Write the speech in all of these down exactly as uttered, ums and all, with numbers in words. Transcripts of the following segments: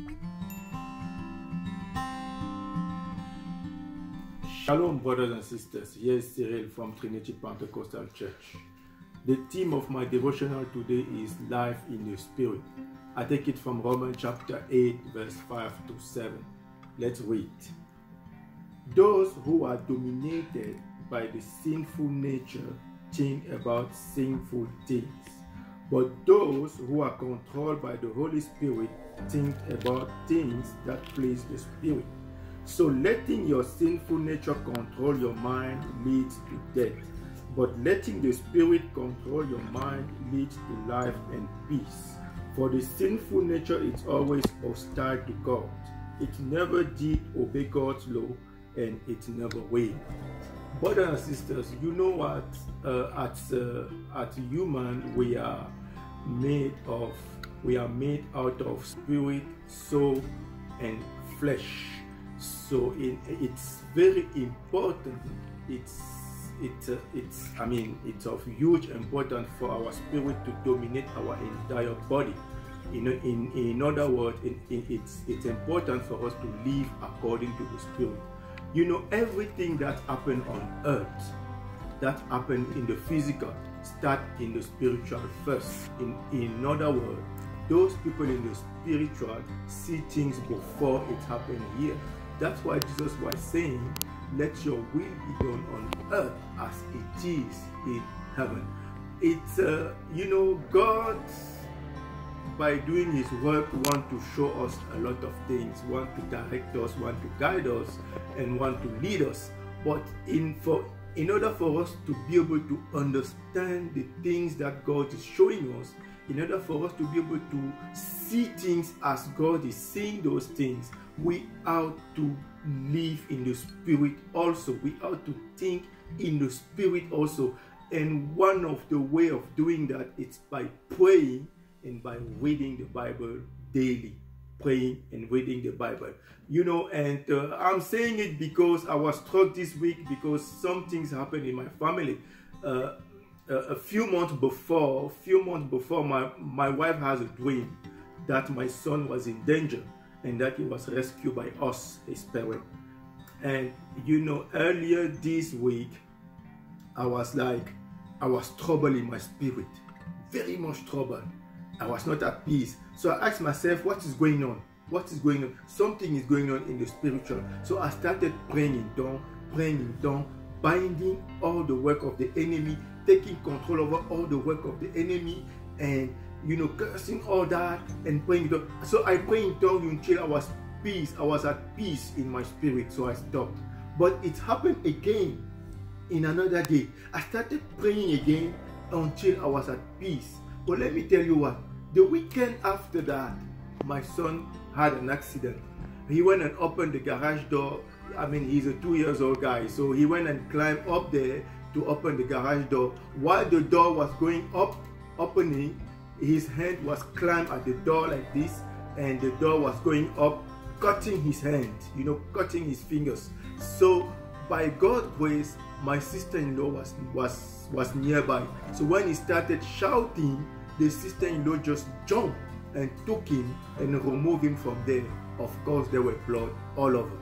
Shalom, brothers and sisters. Here's Cyril from Trinity Pentecostal Church. The theme of my devotional today is Life in the Spirit. I take it from Romans chapter eight, verse five to seven. Let's read. Those who are dominated by the sinful nature think about sinful things, but those who are controlled by the Holy Spirit think about things that please the Spirit. So letting your sinful nature control your mind leads to death, but letting the Spirit control your mind leads to life and peace. For the sinful nature is always hostile to God. It never did obey God's law, and it never will. Brothers and sisters, you know what? Uh, at uh, at human, we are made of we are made out of spirit, soul, and flesh. So it, it's very important. It's it's uh, it's I mean it's of huge importance for our spirit to dominate our entire body. You know, in in other words, it, it, it's it's important for us to live according to the Spirit. You know, everything that happened on earth, that happened in the physical, start in the spiritual first. In in other words, those people in the spiritual see things before it happened here. That's why Jesus was saying, let your will be done on earth as it is in heaven. It's, uh, you know, God, by doing his work, want to show us a lot of things, want to direct us, want to guide us, and want to lead us. But in, for, in order for us to be able to understand the things that God is showing us, in order for us to be able to see things as God is seeing those things, we ought to live in the Spirit also. We ought to think in the Spirit also. And one of the way of doing that is by praying and by reading the Bible daily. Praying and reading the Bible. You know, and uh, I'm saying it because I was struck this week because some things happened in my family. Uh, a, a few months before, few months before, my, my wife has a dream that my son was in danger and that he was rescued by us, his parents. And you know, earlier this week, I was like, I was troubled in my spirit, very much troubled. I was not at peace. So I asked myself, what is going on? What is going on? Something is going on in the spiritual. So I started praying in tongues, praying in tongues, binding all the work of the enemy, taking control over all the work of the enemy, and you know, cursing all that and praying in tongues. So I prayed in tongues until I was peace. I was at peace in my spirit. So I stopped. But it happened again in another day. I started praying again until I was at peace. But let me tell you what, the weekend after that, my son had an accident. He went and opened the garage door. I mean, he's a two years old guy. So he went and climbed up there to open the garage door. While the door was going up, opening, his hand was clamped at the door like this, and the door was going up, cutting his hand, you know, cutting his fingers. So by God's grace, my sister-in-law was, was, was nearby. So when he started shouting, the sister-in-law just jumped and took him and removed him from there. Of course, there were blood all over.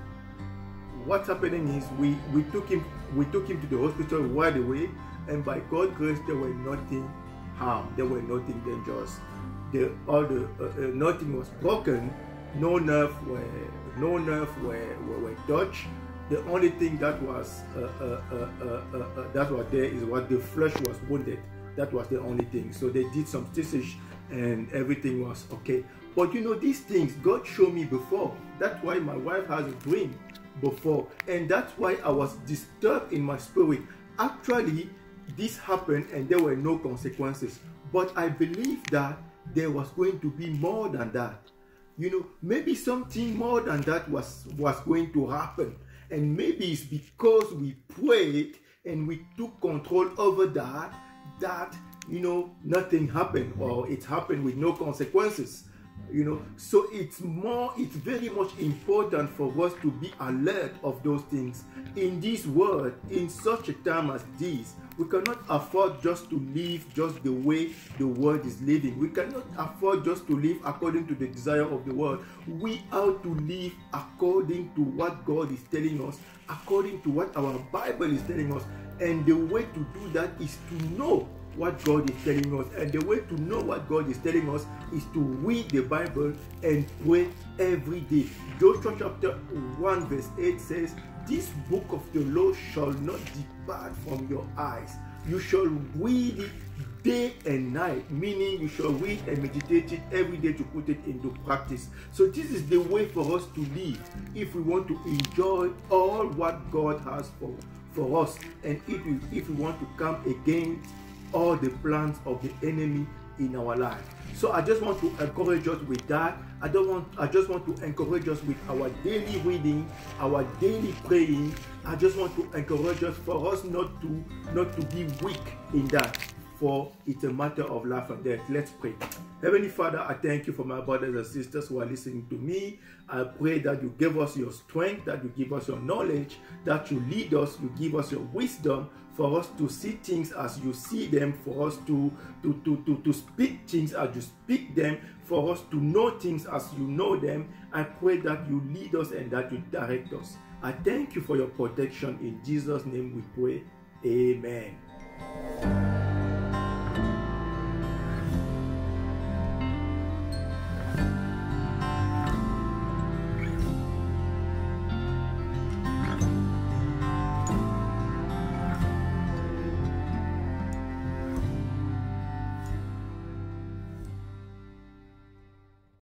What's happening is we, we took him we took him to the hospital right away, and by God's grace, there were nothing harm. There were nothing dangerous. The all the uh, uh, nothing was broken. No nerve were no nerve were, were, were touched. The only thing that was uh, uh, uh, uh, uh, uh, that was there is what the flesh was wounded. That was the only thing. So they did some stitches and everything was okay. But you know, these things God showed me before. That's why my wife has a dream before, and that's why I was disturbed in my spirit. Actually, this happened and there were no consequences. But I believe that there was going to be more than that. You know, maybe something more than that was, was going to happen. And maybe it's because we prayed and we took control over that, that, you know, nothing happened, or it happened with no consequences. You know, so it's more, it's very much important for us to be alert of those things. In this world, in such a time as this, we cannot afford just to live just the way the world is living. We cannot afford just to live according to the desire of the world. We have to live according to what God is telling us, according to what our Bible is telling us. And the way to do that is to know what God is telling us. And the way to know what God is telling us is to read the Bible and pray every day. Joshua chapter one verse eight says, "This book of the law shall not depart from your eyes. You shall read it day and night," meaning you shall read and meditate it every day to put it into practice. So this is the way for us to live if we want to enjoy all what God has for, for us, and if we, if we want to come against all the plans of the enemy in our life. So I just want to encourage us with that. I don't want I just want to encourage us with our daily reading, our daily praying. I just want to encourage us for us not to not to be weak in that, for it's a matter of life and death. Let's pray. Heavenly Father, I thank you for my brothers and sisters who are listening to me. I pray that you give us your strength, that you give us your knowledge, that you lead us, you give us your wisdom for us to see things as you see them, for us to, to, to, to, to speak things as you speak them, for us to know things as you know them. I pray that you lead us and that you direct us. I thank you for your protection. In Jesus' name we pray. Amen.